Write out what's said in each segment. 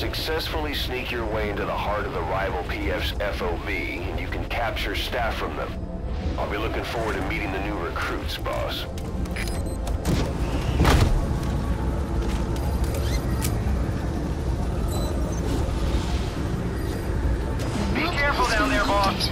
Successfully sneak your way into the heart of the rival PF's FOB, and you can capture staff from them. I'll be looking forward to meeting the new recruits, boss. Be careful down there, boss.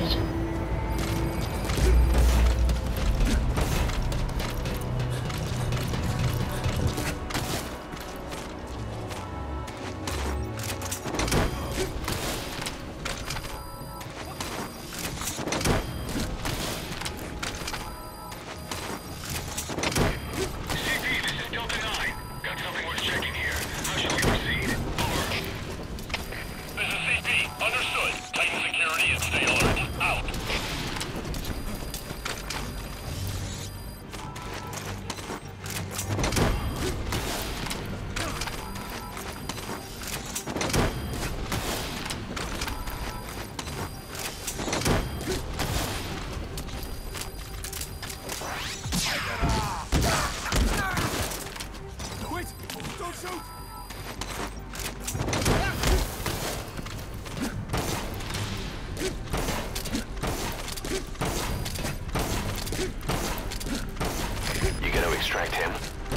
Extract him.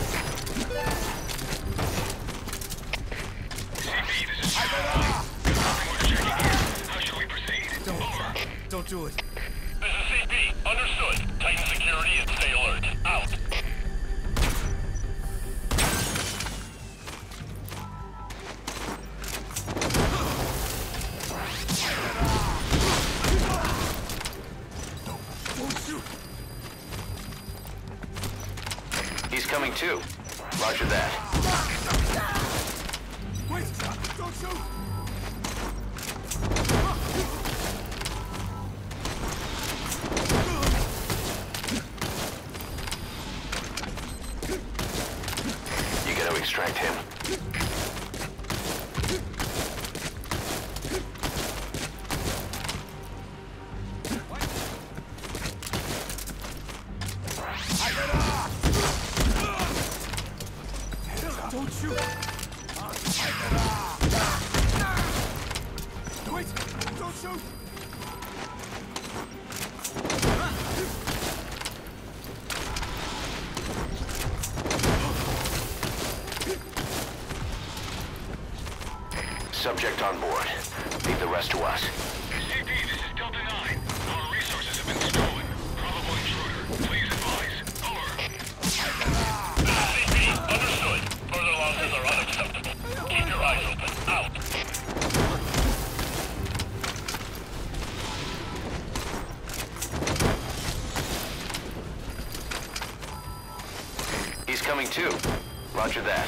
CP, this is we're checking here. How shall we proceed? Don't do it. This is CP. Understood. Tighten security and stay alert. Out. He's coming too. Roger that. Wait! Don't shoot! You gotta extract him. Don't shoot! Wait! Don't shoot! Subject on board. Leave the rest to us. CP, this is Delta 9. Our resources have been stolen. Probable intruder. Please advise. Over. This is CP. Understood. Further losses are unacceptable. Keep your eyes open. Out. He's coming too. Roger that.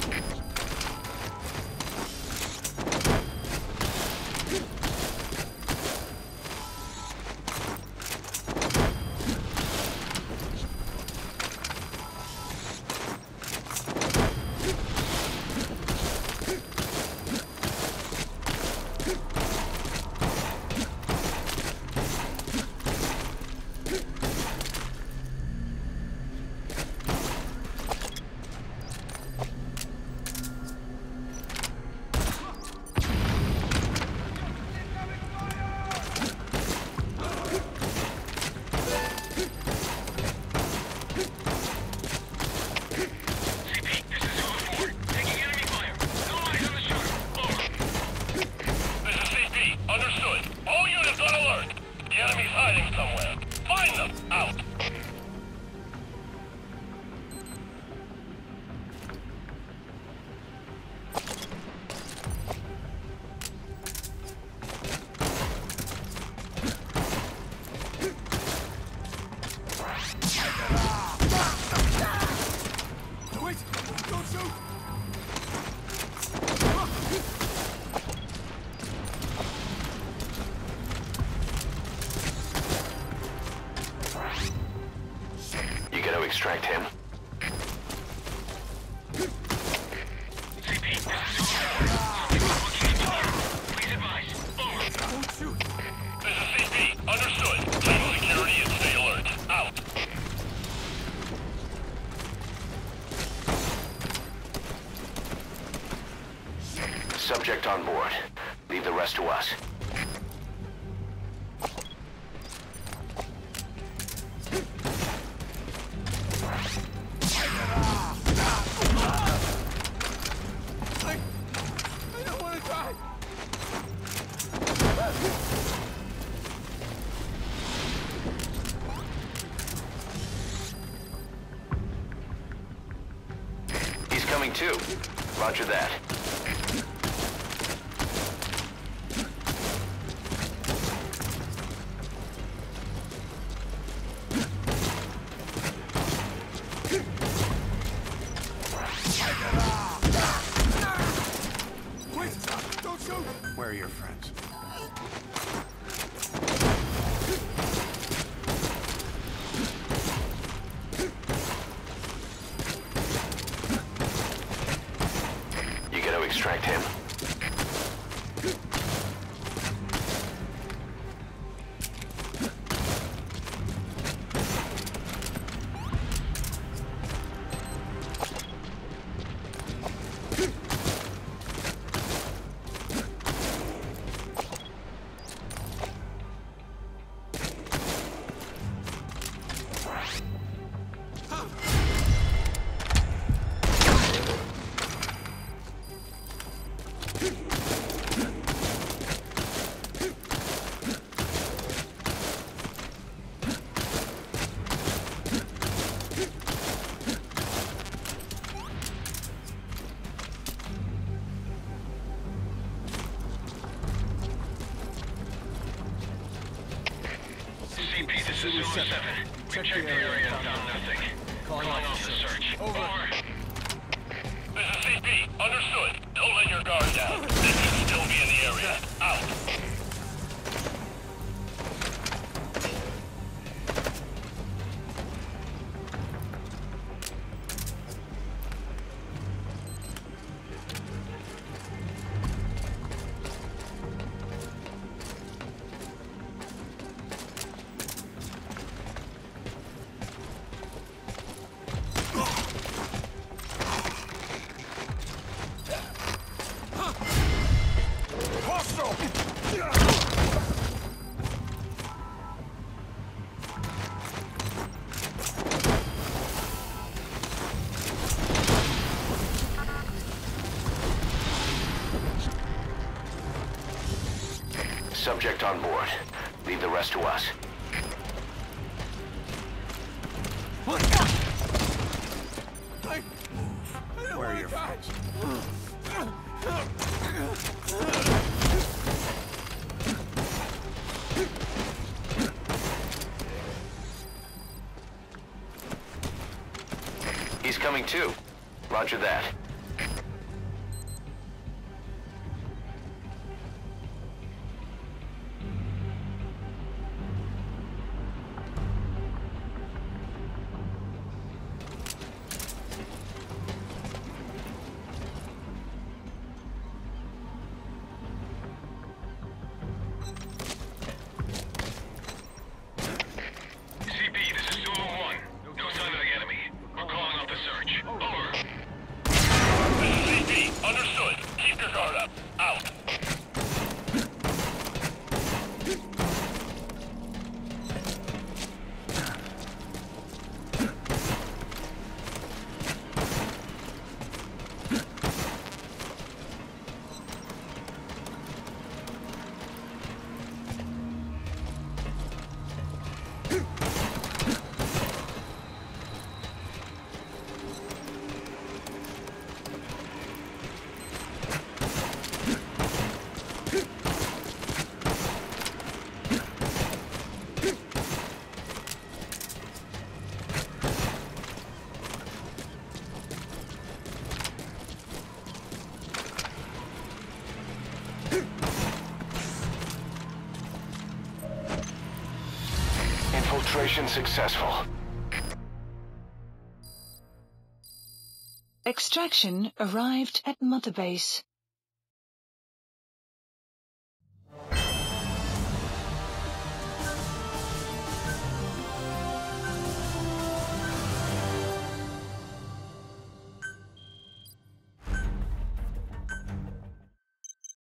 Extract him. CP, this is Something looking into here. Please advise. Over. Don't shoot! This is CP. Understood. Tighten security and stay alert. Out. Subject on board. Leave the rest to us. I don't want to die. He's coming too. Roger that. Wait, don't shoot. Where are your friends? You gotta extract him. CP, this is Zulu 7. We checked the area and found nothing. Calling off the search. Over. This is CP. Understood. Don't let your guard down. They could still be in the area. Out. Subject on board. Leave the rest to us. I don't Where are want your to die. friends? He's coming too. Roger that. CP, this is Zulu 1. No sign of the enemy. We're calling off the search. Over. This is CP. Understood. Keep your guard up. Out. Infiltration successful. Extraction arrived at Mother Base.